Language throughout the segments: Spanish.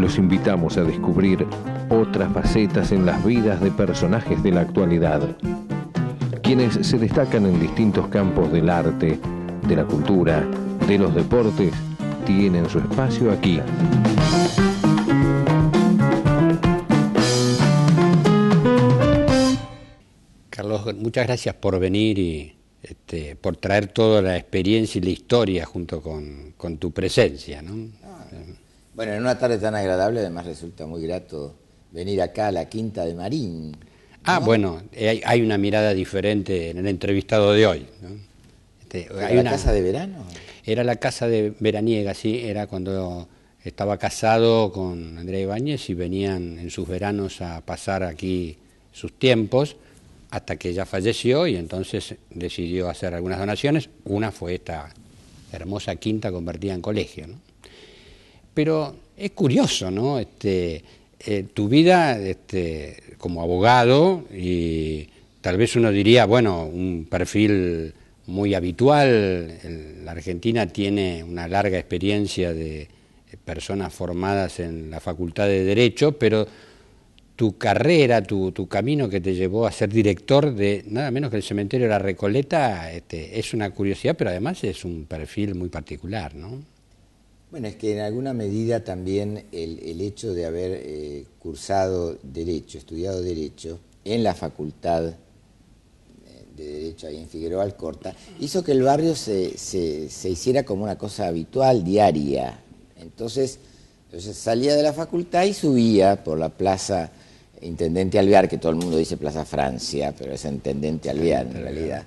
los invitamos a descubrir otras facetas en las vidas de personajes de la actualidad, quienes se destacan en distintos campos del arte, de la cultura, de los deportes, tienen su espacio aquí. Carlos, muchas gracias por venir y por traer toda la experiencia y la historia junto con tu presencia, ¿no? Bueno, en una tarde tan agradable además resulta muy grato venir acá a la Quinta de Marín, ¿no? Bueno, hay una mirada diferente en el entrevistado de hoy, ¿no? ¿Era la casa de verano? Era la casa de veraniega, sí, era cuando estaba casado con Andrea Ibáñez y venían en sus veranos a pasar aquí sus tiempos, hasta que ella falleció y entonces decidió hacer algunas donaciones. Una fue esta hermosa quinta convertida en colegio, ¿no? Pero es curioso, ¿no? Tu vida como abogado, y tal vez uno diría, bueno, un perfil muy habitual. La Argentina tiene una larga experiencia de personas formadas en la Facultad de Derecho, pero tu carrera, tu camino que te llevó a ser director de nada menos que el cementerio de la Recoleta, es una curiosidad, pero además es un perfil muy particular, ¿no? Bueno, es que en alguna medida también el hecho de haber cursado Derecho, estudiado Derecho en la Facultad de Derecho ahí en Figueroa Alcorta, hizo que el barrio se hiciera como una cosa habitual, diaria. Entonces salía de la facultad y subía por la plaza Intendente Alvear, que todo el mundo dice Plaza Francia, pero es Intendente Alvear en realidad.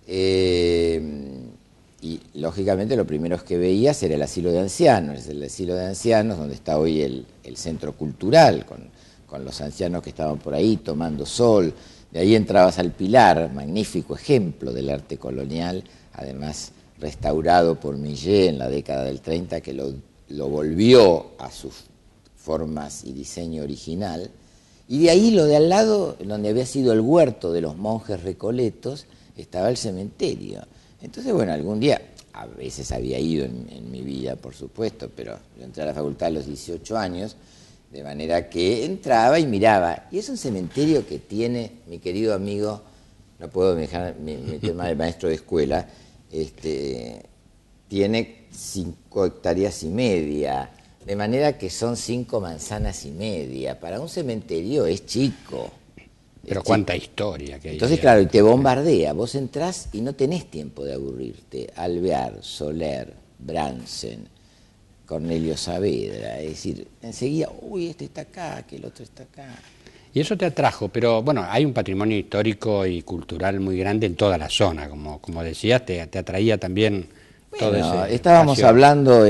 Y lógicamente lo primero que veías era el asilo de ancianos, donde está hoy el centro cultural, con los ancianos que estaban por ahí tomando sol. De ahí entrabas al Pilar, magnífico ejemplo del arte colonial, además restaurado por Millet en la década del 30, que lo volvió a sus formas y diseño original. Y de ahí lo de al lado, donde había sido el huerto de los monjes recoletos, estaba el cementerio. Entonces, bueno, algún día, a veces había ido en mi vida, por supuesto, pero yo entré a la facultad a los 18 años, de manera que entraba y miraba. Y es un cementerio que tiene, mi querido amigo, no puedo dejar mi tema de maestro de escuela, tiene 5 hectáreas y media, de manera que son 5 manzanas y media. Para un cementerio es chico. Pero cuánta historia que hay. Entonces, claro, y te bombardea. Vos entrás y no tenés tiempo de aburrirte. Alvear, Soler, Bransen, Cornelio Saavedra. Es decir, enseguida, uy, este está acá, que el otro está acá. Y eso te atrajo, pero bueno, hay un patrimonio histórico y cultural muy grande en toda la zona, como decías, te atraía también todo ese estábamos espacio. hablando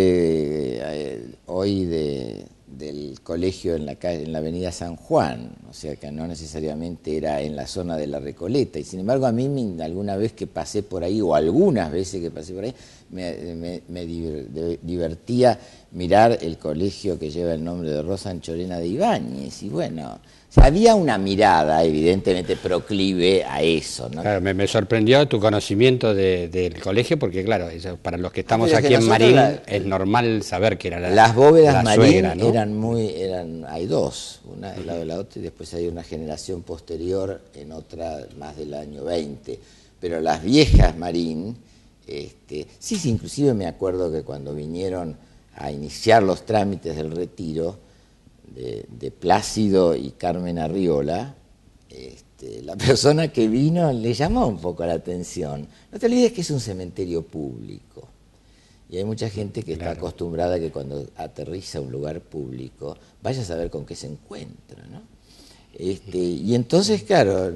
hoy del colegio en la avenida San Juan, o sea que no necesariamente era en la zona de la Recoleta, y sin embargo a mí alguna vez que pasé por ahí, o algunas veces que pasé por ahí, me divertía mirar el colegio que lleva el nombre de Rosa Anchorena de Ibáñez, y bueno, o sea, había una mirada evidentemente proclive a eso, ¿no? Claro, me sorprendió tu conocimiento del colegio, porque claro, para los que estamos aquí en Marín, es normal saber que era las bóvedas Marín suegra, ¿no? hay dos, una del lado de la otra, y después hay una generación posterior en otra más del año 20, pero las viejas Marín, sí, inclusive me acuerdo que cuando vinieron a iniciar los trámites del retiro de Plácido y Carmen Arriola, la persona que vino le llamó un poco la atención. No te olvides que es un cementerio público y hay mucha gente que está acostumbrada a que cuando aterriza a un lugar público vaya a saber con qué se encuentra, ¿no? Y entonces, claro,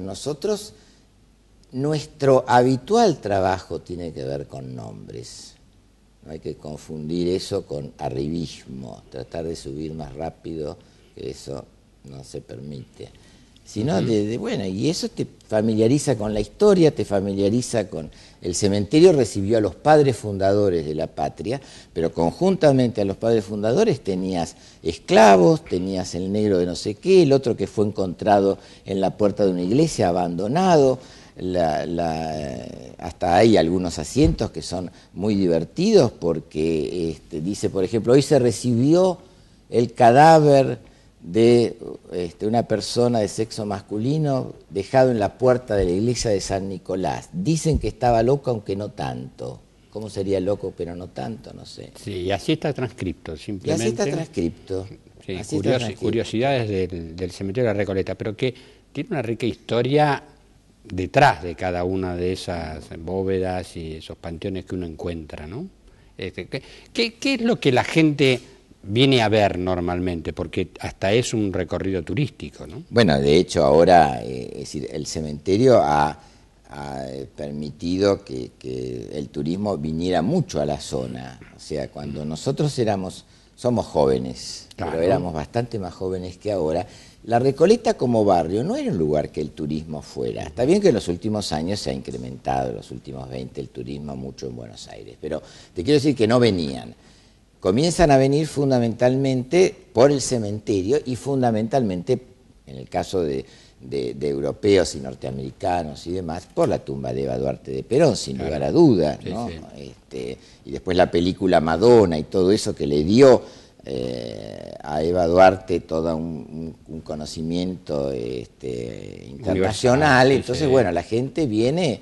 nuestro habitual trabajo tiene que ver con nombres. No hay que confundir eso con arribismo, tratar de subir más rápido, que eso no se permite. Sino bueno, y eso te familiariza con la historia, te familiariza con... El cementerio recibió a los padres fundadores de la patria, pero conjuntamente a los padres fundadores tenías esclavos, tenías el negro de no sé qué, el otro que fue encontrado en la puerta de una iglesia abandonado. Hasta hay algunos asientos que son muy divertidos porque dice, por ejemplo, hoy se recibió el cadáver de una persona de sexo masculino dejado en la puerta de la iglesia de San Nicolás. Dicen que estaba loco, aunque no tanto. ¿Cómo sería loco, pero no tanto? No sé. Sí, y así está transcripto, simplemente. Y así está transcripto. Sí, Así está transcripto. Curiosidades del cementerio de la Recoleta, pero que tiene una rica historia detrás de cada una de esas bóvedas y esos panteones que uno encuentra, ¿no? ¿Qué es lo que la gente viene a ver normalmente? Porque hasta es un recorrido turístico, ¿no? Bueno, de hecho ahora es decir, el cementerio ha permitido que el turismo viniera mucho a la zona. O sea, cuando nosotros somos jóvenes, claro, pero éramos bastante más jóvenes que ahora, la Recoleta como barrio no era un lugar que el turismo fuera. Está bien que en los últimos años se ha incrementado, en los últimos 20, el turismo mucho en Buenos Aires, pero te quiero decir que no venían. Comienzan a venir fundamentalmente por el cementerio y fundamentalmente, en el caso de europeos y norteamericanos y demás, por la tumba de Eva Duarte de Perón, sin lugar a dudas, ¿no? Sí. Y después la película Madonna y todo eso que le dio a Eva Duarte todo un conocimiento internacional. Entonces, bueno, la gente viene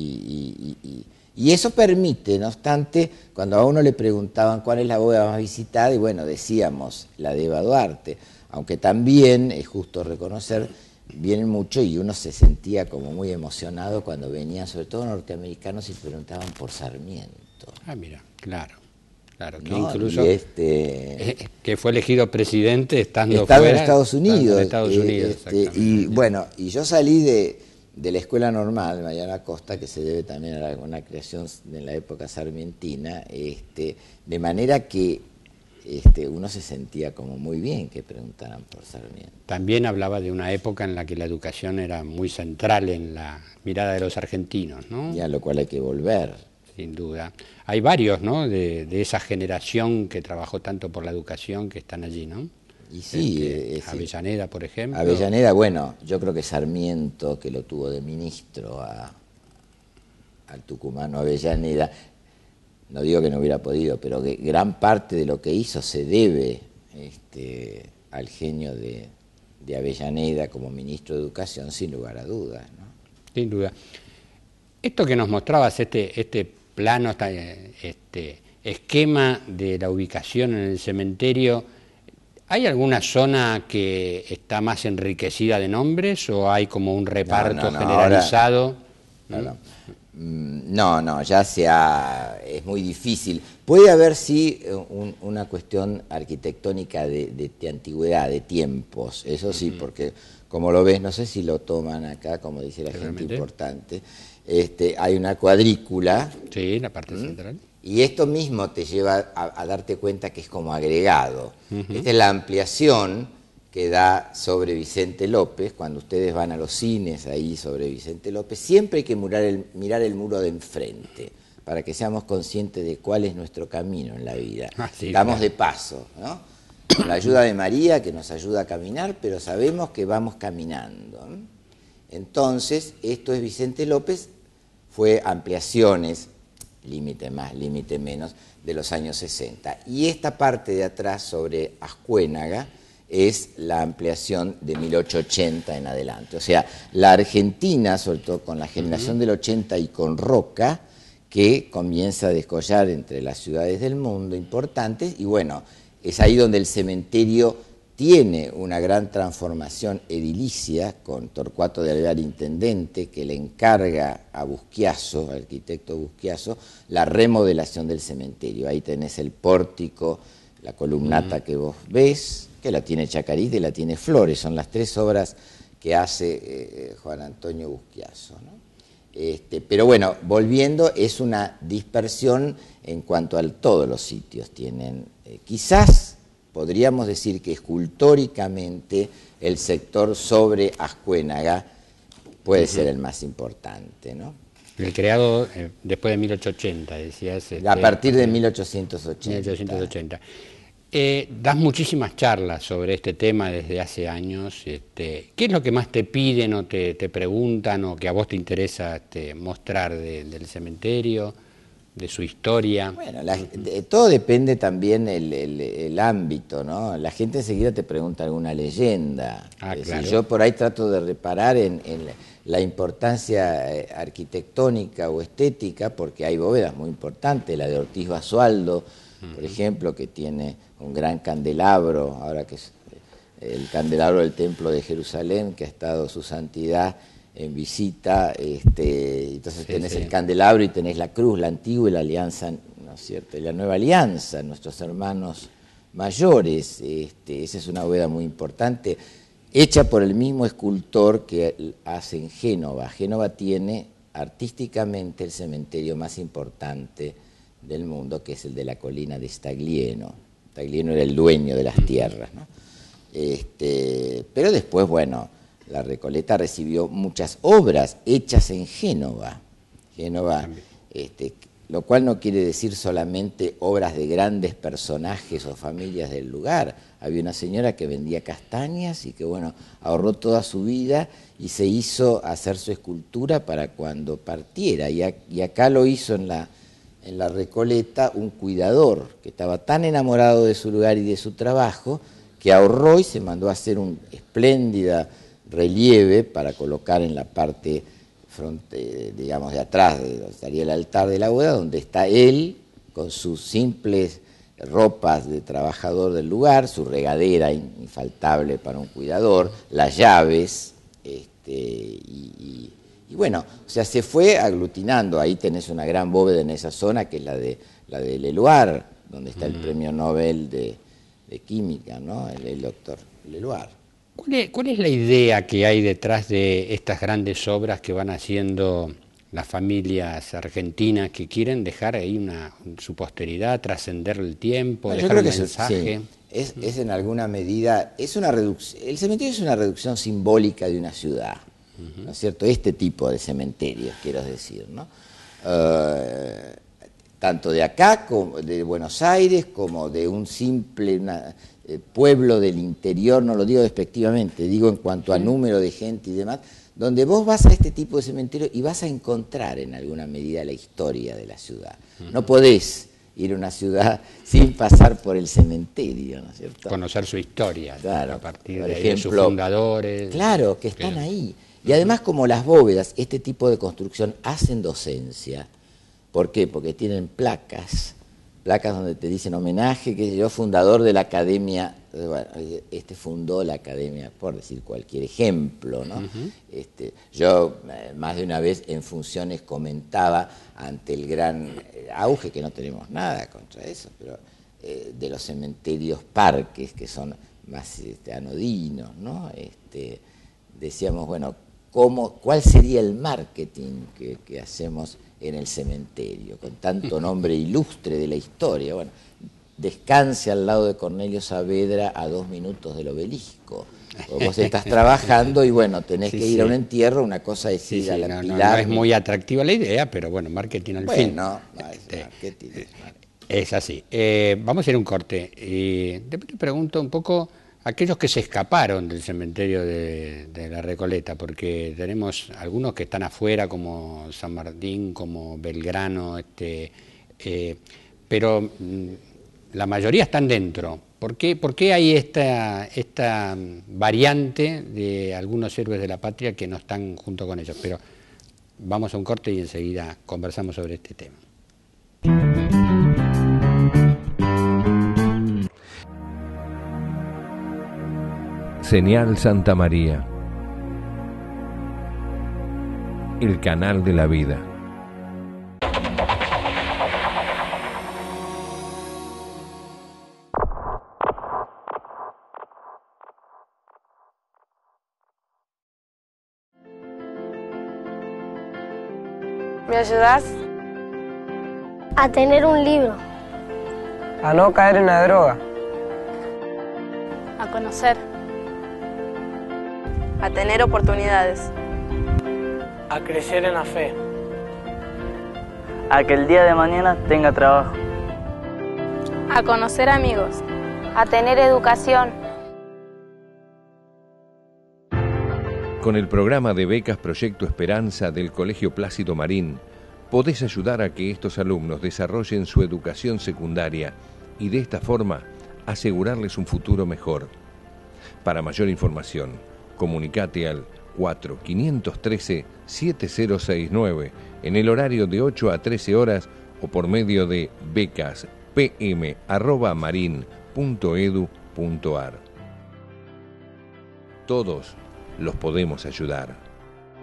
y eso permite, no obstante, cuando a uno le preguntaban cuál es la bóveda más visitada, y bueno, decíamos la de Eva Duarte, aunque también es justo reconocer, vienen mucho y uno se sentía como muy emocionado cuando venían, sobre todo norteamericanos, y preguntaban por Sarmiento. Ah, mira, claro, que ¿no? incluso que fue elegido presidente estando fuera, en Estados Unidos. Y bueno, y yo salí de la escuela normal, Mariana Costa, que se debe también a una creación de la época sarmientina, de manera que uno se sentía como muy bien que preguntaran por Sarmiento. También hablaba de una época en la que la educación era muy central en la mirada de los argentinos, ¿no? Y a lo cual hay que volver. Sin duda. Hay varios, ¿no?, de esa generación que trabajó tanto por la educación que están allí, ¿no? Y sí, Avellaneda, por ejemplo. Avellaneda, bueno, yo creo que Sarmiento, que lo tuvo de ministro al tucumano Avellaneda, no digo que no hubiera podido, pero que gran parte de lo que hizo se debe al genio de Avellaneda como ministro de Educación, sin lugar a dudas, ¿no? Sin duda. Esto que nos mostrabas, este plano, este esquema de la ubicación en el cementerio, ¿hay alguna zona que está más enriquecida de nombres o hay como un reparto generalizado? Ahora, no, es muy difícil. Puede haber, sí, una cuestión arquitectónica de antigüedad, de tiempos, eso sí, porque como lo ves, no sé si lo toman acá, como dice la gente importante, hay una cuadrícula. Sí, la parte central. Y esto mismo te lleva a darte cuenta que es como agregado. Esta es la ampliación que da sobre Vicente López. Cuando ustedes van a los cines ahí sobre Vicente López, siempre hay que mirar el muro de enfrente, para que seamos conscientes de cuál es nuestro camino en la vida. Estamos de paso, ¿no? Con la ayuda de María, que nos ayuda a caminar, pero sabemos que vamos caminando. Entonces, esto es Vicente López, fue ampliaciones, límite más, límite menos, de los años 60. Y esta parte de atrás sobre Ascuénaga es la ampliación de 1880 en adelante. O sea, la Argentina, sobre todo con la generación del 80 y con Roca, que comienza a descollar entre las ciudades del mundo importantes, y bueno, es ahí donde el cementerio tiene una gran transformación edilicia, con Torcuato de Alvear intendente, que le encarga a Busquiazo, al arquitecto Busquiazo, la remodelación del cementerio. Ahí tenés el pórtico, la columnata que vos ves, que la tiene Chacarita y la tiene Flores, son las tres obras que hace Juan Antonio Busquiazo, ¿no? Pero bueno, volviendo, es una dispersión en cuanto a todos los sitios tienen, quizás podríamos decir que escultóricamente el sector sobre Ascuénaga puede ser el más importante, ¿no? El creado después de 1880, decías. A partir de 1880. 1880. Das muchísimas charlas sobre este tema desde hace años. ¿Qué es lo que más te piden o te preguntan o que a vos te interesa mostrar del cementerio? de su historia. Bueno, todo depende también el ámbito, ¿no? La gente enseguida te pregunta alguna leyenda. Claro. Yo por ahí trato de reparar en la importancia arquitectónica o estética, porque hay bóvedas muy importantes, la de Ortiz Basualdo, por ejemplo, que tiene un gran candelabro, ahora que es el candelabro del Templo de Jerusalén, que ha estado su santidad en visita, entonces tenés el candelabro y tenés la cruz, la antigua y la alianza, ¿no es cierto? Y la nueva alianza, nuestros hermanos mayores, esa es una bóveda muy importante, hecha por el mismo escultor que hace en Génova. Génova tiene artísticamente el cementerio más importante del mundo, que es el de la colina de Staglieno. Staglieno era el dueño de las tierras, ¿no? Pero después, bueno, la Recoleta recibió muchas obras hechas en Génova, lo cual no quiere decir solamente obras de grandes personajes o familias del lugar. Había una señora que vendía castañas y que, bueno, ahorró toda su vida y se hizo hacer su escultura para cuando partiera. Y acá lo hizo en la Recoleta un cuidador que estaba tan enamorado de su lugar y de su trabajo que ahorró y se mandó a hacer un espléndida relieve para colocar en la parte digamos de atrás de donde estaría el altar de la boda, donde está él con sus simples ropas de trabajador del lugar, su regadera infaltable para un cuidador, las llaves, y bueno, o sea, se fue aglutinando. Ahí tenés una gran bóveda en esa zona, que es la de Leloir, donde está el premio Nobel de Química, ¿no? El doctor Leloir. ¿Cuál es la idea que hay detrás de estas grandes obras que van haciendo las familias argentinas que quieren dejar ahí su posteridad, trascender el tiempo, dejar un mensaje? Sí. Es en alguna medida, es una reducción. El cementerio es una reducción simbólica de una ciudad, ¿no es cierto? Este tipo de cementerios, quiero decir, ¿no? Tanto de acá, como de Buenos Aires, como de un simple pueblo del interior, no lo digo despectivamente, digo en cuanto a número de gente y demás, donde vos vas a este tipo de cementerio y vas a encontrar en alguna medida la historia de la ciudad. No podés ir a una ciudad sin pasar por el cementerio, ¿no es cierto? Conocer su historia, claro, a partir de ejemplo, sus fundadores. Claro, que están ahí. Y además, como las bóvedas, este tipo de construcción hacen docencia. ¿Por qué? Porque tienen placas donde te dicen homenaje, que yo, fundador de la academia, bueno, fundó la academia, por decir cualquier ejemplo, ¿no? Yo más de una vez en funciones comentaba ante el gran auge, que no tenemos nada contra eso, pero de los cementerios parques, que son más anodinos, ¿no? Decíamos, bueno, ¿cuál sería el marketing que hacemos en el cementerio, con tanto nombre ilustre de la historia? Bueno, descanse al lado de Cornelio Saavedra a 2 minutos del Obelisco. Vos estás trabajando y bueno, tenés que ir a un entierro, una cosa es ir a la Pilar. No es muy atractiva la idea, pero bueno, marketing al fin. Bueno, es marketing. Es así. Vamos a ir a un corte. Después te pregunto un poco aquellos que se escaparon del cementerio de la Recoleta, porque tenemos algunos que están afuera, como San Martín, como Belgrano, pero la mayoría están dentro. ¿Por qué hay esta variante de algunos héroes de la patria que no están junto con ellos? Pero vamos a un corte y enseguida conversamos sobre este tema. Señal Santa María, el canal de la vida. ¿Me ayudás? A tener un libro. A no caer en la droga. A conocer. A tener oportunidades. A crecer en la fe. A que el día de mañana tenga trabajo. A conocer amigos. A tener educación. Con el programa de becas Proyecto Esperanza del Colegio Plácido Marín, podés ayudar a que estos alumnos desarrollen su educación secundaria y de esta forma asegurarles un futuro mejor. Para mayor información, comunicate al 4513-7069 en el horario de 8 a 13 horas o por medio de becaspm@marin.edu.ar. Todos los podemos ayudar.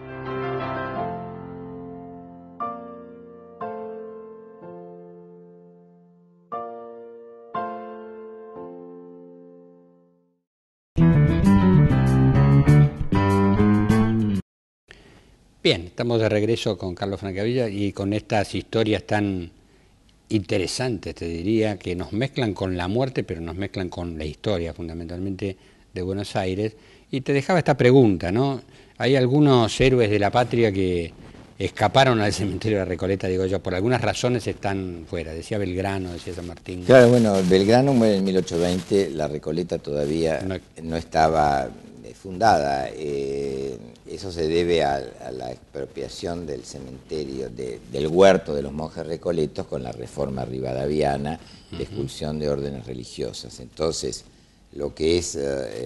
Bien, estamos de regreso con Carlos Francavilla y con estas historias tan interesantes, te diría, que nos mezclan con la muerte, pero nos mezclan con la historia, fundamentalmente, de Buenos Aires. Y te dejaba esta pregunta, ¿no? Hay algunos héroes de la patria que escaparon al cementerio de la Recoleta, digo yo, por algunas razones están fuera. Decía Belgrano, decía San Martín. Claro, bueno, Belgrano muere en 1820, la Recoleta todavía no estaba fundada. Eso se debe a la expropiación del cementerio, del huerto de los monjes recoletos con la reforma rivadaviana de expulsión de órdenes religiosas. Entonces, lo que es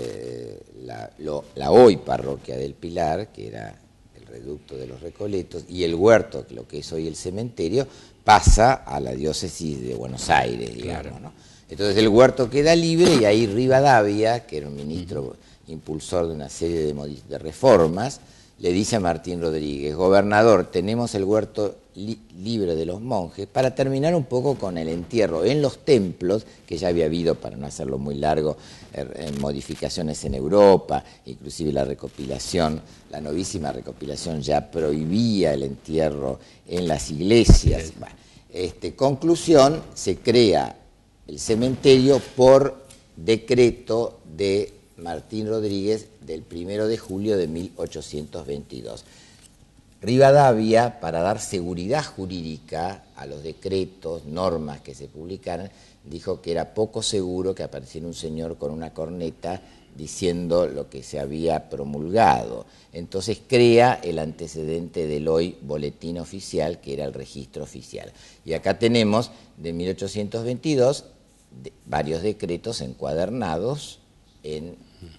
la hoy parroquia del Pilar, que era el reducto de los Recoletos, y el huerto, lo que es hoy el cementerio, pasa a la diócesis de Buenos Aires, digamos, claro, ¿no? Entonces el huerto queda libre y ahí Rivadavia, que era un ministro impulsor de una serie de reformas, le dice a Martín Rodríguez: gobernador, tenemos el huerto libre de los monjes, para terminar un poco con el entierro en los templos, que ya había habido, para no hacerlo muy largo, modificaciones en Europa, inclusive la novísima recopilación ya prohibía el entierro en las iglesias. Bueno, conclusión, se crea el cementerio por decreto de Martín Rodríguez del 1 de julio de 1822. Rivadavia, para dar seguridad jurídica a los decretos, normas que se publicaran, dijo que era poco seguro que apareciera un señor con una corneta diciendo lo que se había promulgado. Entonces crea el antecedente del hoy boletín oficial, que era el registro oficial. Y acá tenemos, de 1822, varios decretos encuadernados en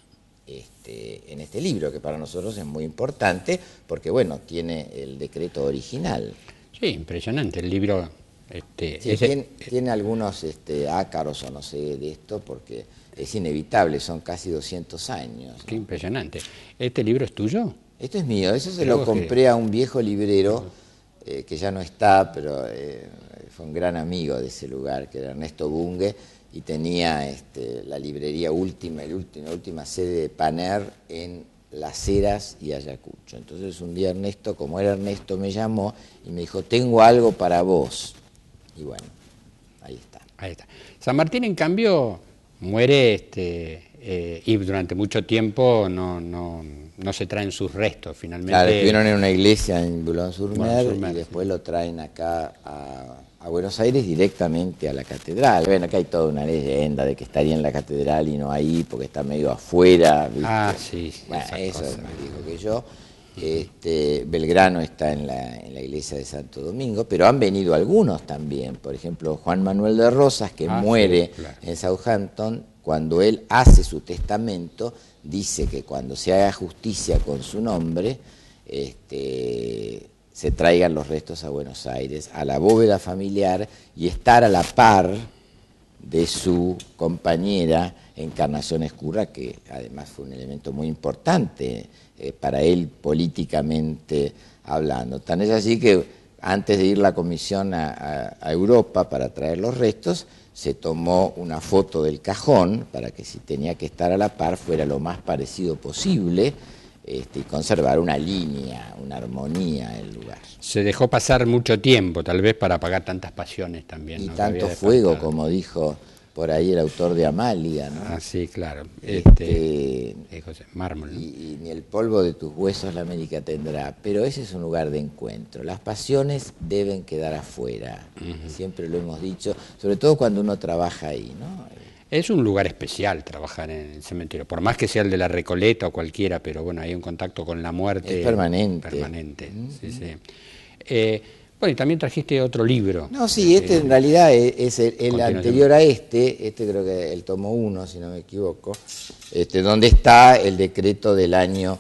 este libro, que para nosotros es muy importante, porque bueno, tiene el decreto original. Sí, impresionante el libro. Sí, tiene algunos ácaros o no sé de esto, porque es inevitable, son casi 200 años, ¿no? Qué impresionante. ¿Este libro es tuyo? Esto es mío, eso se lo compré a un viejo librero que ya no está, pero fue un gran amigo de ese lugar, que era Ernesto Bunge, y tenía la librería la última sede de Paner en Las Heras y Ayacucho. Entonces un día Ernesto, como era Ernesto, me llamó y me dijo: tengo algo para vos. Y bueno, ahí está. Ahí está. San Martín, en cambio, muere y durante mucho tiempo no se traen sus restos, finalmente. Claro, estuvieron en una iglesia en Boulogne-sur-Mer y después lo traen acá a Buenos Aires directamente a la catedral. Bueno, acá hay toda una leyenda de que estaría en la catedral y no ahí porque está medio afuera, ¿viste? Ah, sí. Bueno, eso es más viejo que yo. Belgrano está en la iglesia de Santo Domingo, pero han venido algunos también. Por ejemplo, Juan Manuel de Rosas, que muere en Southampton. Cuando él hace su testamento, dice que cuando se haga justicia con su nombre, se traigan los restos a Buenos Aires, a la bóveda familiar, y estar a la par de su compañera Encarnación Escurra, que además fue un elemento muy importante para él políticamente hablando. Tan es así que antes de ir la comisión a Europa para traer los restos, se tomó una foto del cajón para que, si tenía que estar a la par, fuera lo más parecido posible, y conservar una línea, una armonía en el lugar. Se dejó pasar mucho tiempo, tal vez, para apagar tantas pasiones también, y ¿no? tanto fuego, como dijo por ahí el autor de Amalia, ¿no? Ah, sí, claro. José Mármol, ¿no? Y ni el polvo de tus huesos la América tendrá, pero ese es un lugar de encuentro. Las pasiones deben quedar afuera, siempre lo hemos dicho, sobre todo cuando uno trabaja ahí, ¿no? Es un lugar especial trabajar en el cementerio, por más que sea el de la Recoleta o cualquiera, pero bueno, hay un contacto con la muerte. Es permanente. Permanente, sí. Bueno, y también trajiste otro libro. No, sí, este en realidad es el anterior a este creo que el tomo 1, si no me equivoco, donde está el decreto del año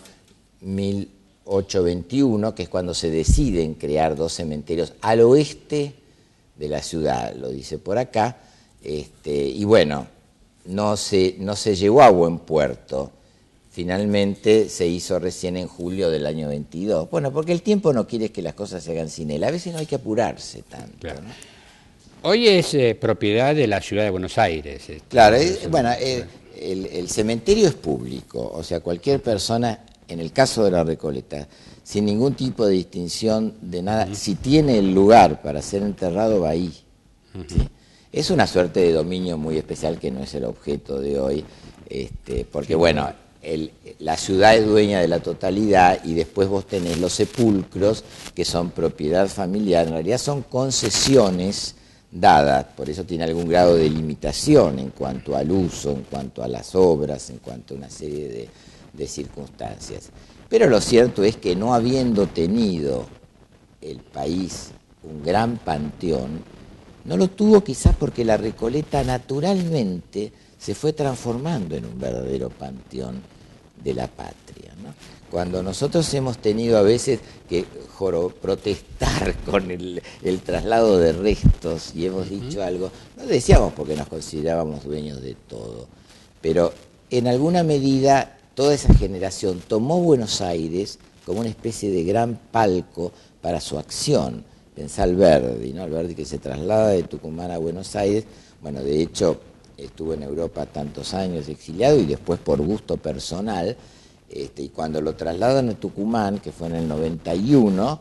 1821, que es cuando se deciden crear 2 cementerios al oeste de la ciudad, lo dice por acá, y bueno, no se llevó a buen puerto. Finalmente se hizo recién en julio del año 22. Bueno, porque el tiempo no quiere que las cosas se hagan sin él. A veces no hay que apurarse tanto. Claro. ¿No? Hoy es propiedad de la ciudad de Buenos Aires. Claro, bueno, el cementerio es público. O sea, cualquier persona, en el caso de la Recoleta, sin ningún tipo de distinción de nada, si tiene el lugar para ser enterrado, va ahí. ¿Sí? Es una suerte de dominio muy especial que no es el objeto de hoy, porque bueno... la ciudad es dueña de la totalidad y después vos tenés los sepulcros que son propiedad familiar, en realidad son concesiones dadas, por eso tiene algún grado de limitación en cuanto al uso, en cuanto a las obras, en cuanto a una serie de circunstancias. Pero lo cierto es que no habiendo tenido el país un gran panteón, no lo tuvo quizás porque la Recoleta naturalmente se fue transformando en un verdadero panteón de la patria, ¿no? Cuando nosotros hemos tenido a veces que protestar con el traslado de restos y hemos dicho algo, no decíamos porque nos considerábamos dueños de todo, pero en alguna medida toda esa generación tomó Buenos Aires como una especie de gran palco para su acción. Pensá Alberdi, ¿no? Alberdi que se traslada de Tucumán a Buenos Aires, bueno, de hecho estuvo en Europa tantos años exiliado y después por gusto personal, y cuando lo trasladan a Tucumán, que fue en el 91,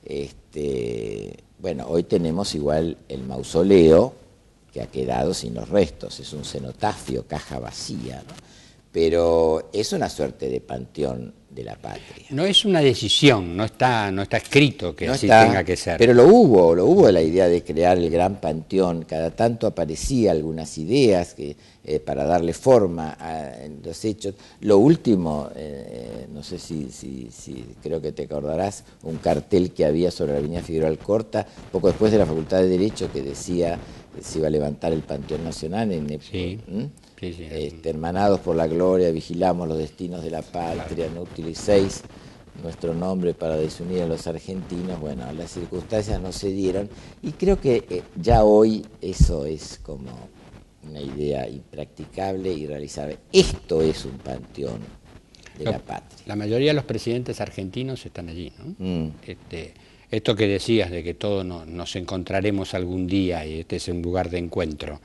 bueno, hoy tenemos igual el mausoleo, que ha quedado sin los restos, es un cenotafio, caja vacía, ¿no? Pero es una suerte de panteón de la patria. No es una decisión, no está escrito que así tenga que ser. Pero lo hubo la idea de crear el gran panteón, cada tanto aparecían algunas ideas para darle forma a los hechos. Lo último, no sé si creo que te acordarás, un cartel que había sobre la avenida Figueroa Alcorta, poco después de la Facultad de Derecho, que decía que se iba a levantar el Panteón Nacional en sí. Sí. Hermanados por la gloria, vigilamos los destinos de la patria, no utilicéis nuestro nombre para desunir a los argentinos. Bueno, las circunstancias no se dieron y creo que ya hoy eso es como una idea impracticable, irrealizable. Esto es un panteón de la patria. La mayoría de los presidentes argentinos están allí, ¿no? Esto que decías de que todos nos encontraremos algún día y este es un lugar de encuentro.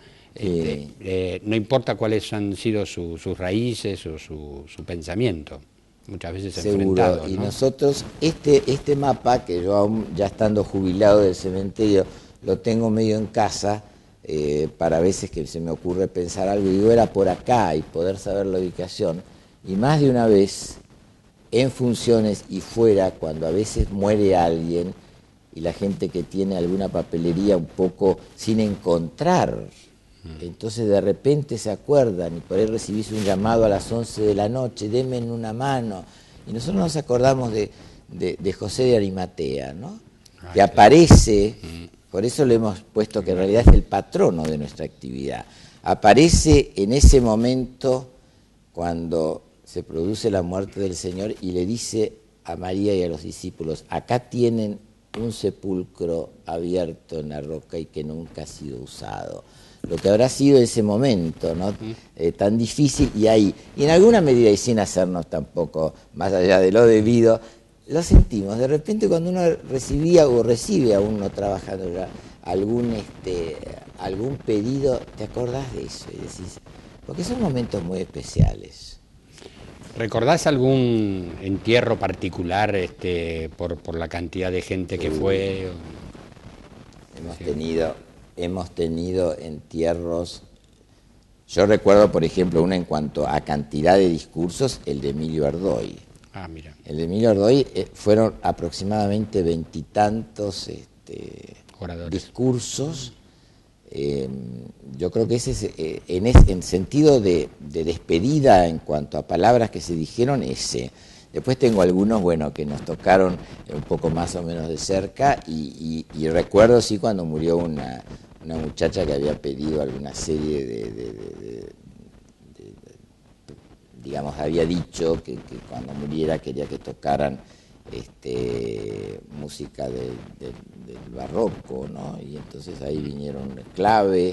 No importa cuáles han sido sus raíces o su pensamiento, muchas veces seguro, enfrentado, ¿no? Y nosotros, este mapa, que yo aún ya estando jubilado del cementerio, lo tengo medio en casa, para veces que se me ocurre pensar algo, y digo, era por acá, y poder saber la ubicación, y más de una vez, en funciones y fuera, cuando a veces muere alguien, y la gente que tiene alguna papelería un poco sin encontrar, entonces de repente se acuerdan y por ahí recibís un llamado a las 11 de la noche, denme una mano. Y nosotros nos acordamos de José de Arimatea, ¿no? Que aparece, por eso le hemos puesto que en realidad es el patrono de nuestra actividad. Aparece en ese momento cuando se produce la muerte del Señor y le dice a María y a los discípulos, acá tienen un sepulcro abierto en la roca y que nunca ha sido usado. Lo que habrá sido ese momento, ¿no? Tan difícil y ahí. Y en alguna medida, y sin hacernos tampoco más allá de lo debido, lo sentimos. De repente cuando uno recibía o recibe a uno trabajando ya algún pedido, te acordás de eso y decís, porque son momentos muy especiales. ¿Recordás algún entierro particular por la cantidad de gente que fue? Hemos tenido entierros. Yo recuerdo, por ejemplo, uno en cuanto a cantidad de discursos, el de Emilio Ardoy. Ah, mira. El de Emilio Ardoy fueron aproximadamente 20 y tantos discursos. Yo creo que ese es, en sentido de despedida en cuanto a palabras que se dijeron, ese. Después tengo algunos, bueno, que nos tocaron un poco más o menos de cerca y recuerdo, sí, cuando murió una muchacha que había pedido alguna serie digamos, había dicho que cuando muriera quería que tocaran música del barroco, ¿no? Y entonces ahí vinieron clave,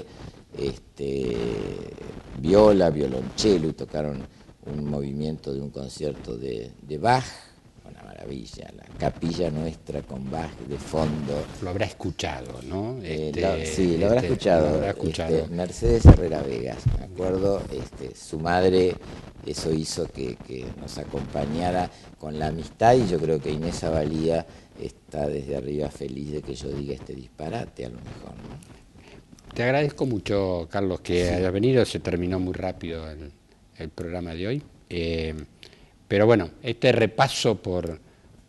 viola, violonchelo, y tocaron un movimiento de un concierto de Bach, una maravilla, la capilla nuestra con Bach de fondo. Lo habrá escuchado, ¿no? Sí, lo habrá escuchado. Lo habrá escuchado. Mercedes Herrera Vegas, me acuerdo, su madre, eso hizo que nos acompañara con la amistad, y yo creo que Inés Avalía está desde arriba feliz de que yo diga este disparate, a lo mejor, ¿no? Te agradezco mucho, Carlos, que hayas venido. Se terminó muy rápido el programa de hoy. Pero bueno, este repaso por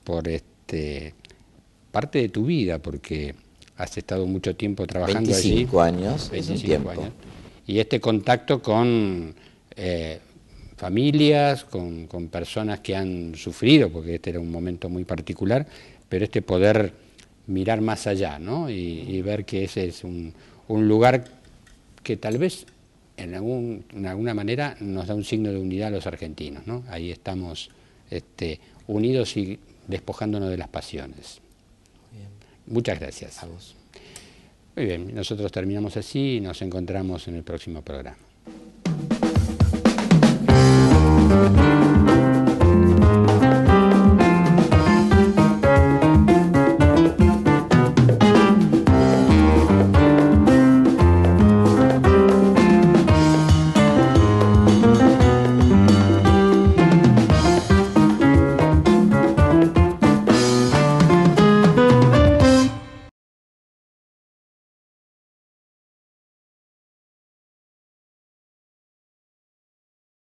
parte de tu vida, porque has estado mucho tiempo trabajando 25 allí. años, 25 es un tiempo. años. Y este contacto con familias, con personas que han sufrido, porque este era un momento muy particular, pero poder mirar más allá, ¿no? Y ver que ese es un lugar que tal vez en alguna manera nos da un signo de unidad a los argentinos, ¿no? Ahí estamos unidos y despojándonos de las pasiones. Bien. Muchas gracias. A vos. Muy bien, nosotros terminamos así y nos encontramos en el próximo programa.